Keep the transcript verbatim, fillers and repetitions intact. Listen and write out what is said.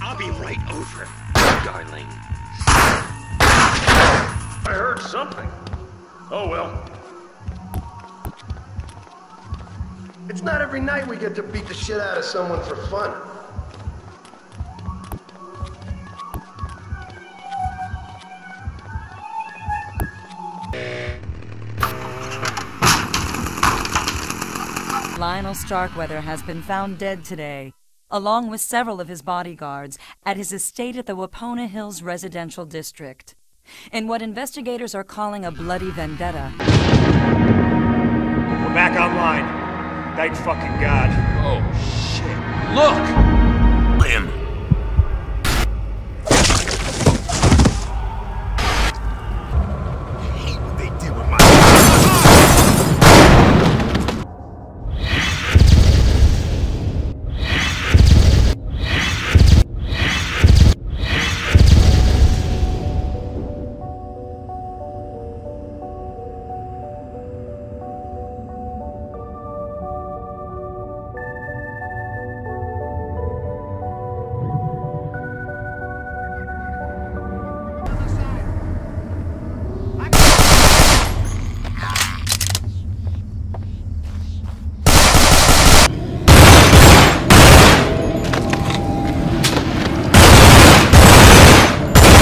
I'll be right over, darling. I heard something. Oh well. It's not every night we get to beat the shit out of someone for fun. Lionel Starkweather has been found dead today, along with several of his bodyguards, at his estate at the Wapona Hills residential district. In what investigators are calling a bloody vendetta. We're back online. Thank fucking God. Oh, shit. Look!